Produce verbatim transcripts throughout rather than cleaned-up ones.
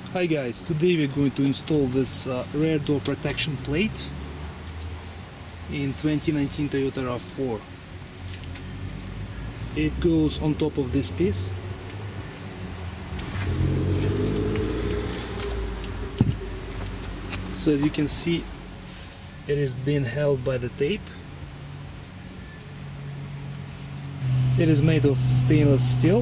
Hi guys, today we're going to install this uh, rear door protection plate in twenty nineteen Toyota RAV four. It goes on top of this piece. So as you can see, it is being held by the tape. It is made of stainless steel.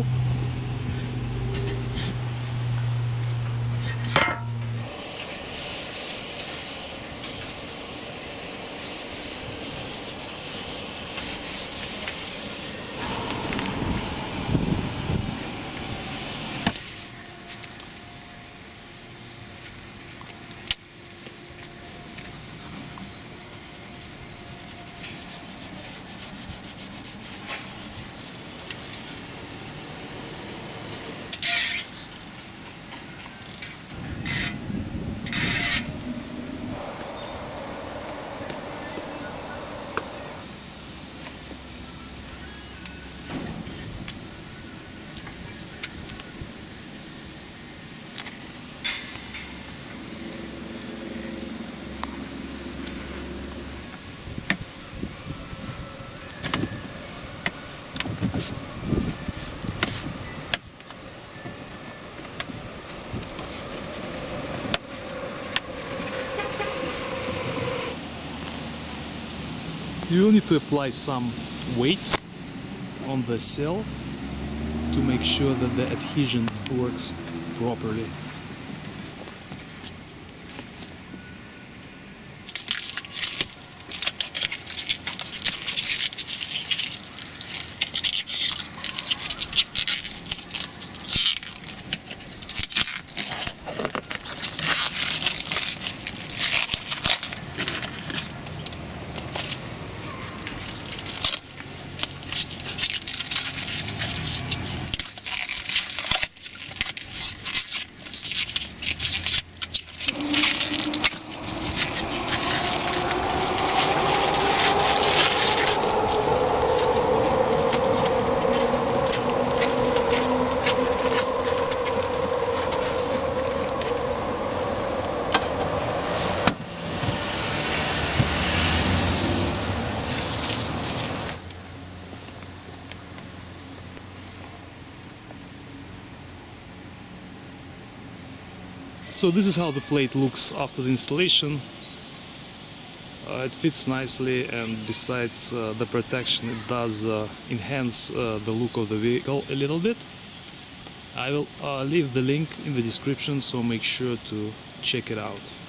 You will need to apply some weight on the sill to make sure that the adhesion works properly. So this is how the plate looks after the installation. Uh, it fits nicely, and besides uh, the protection, it does uh, enhance uh, the look of the vehicle a little bit. I will uh, leave the link in the description, so make sure to check it out.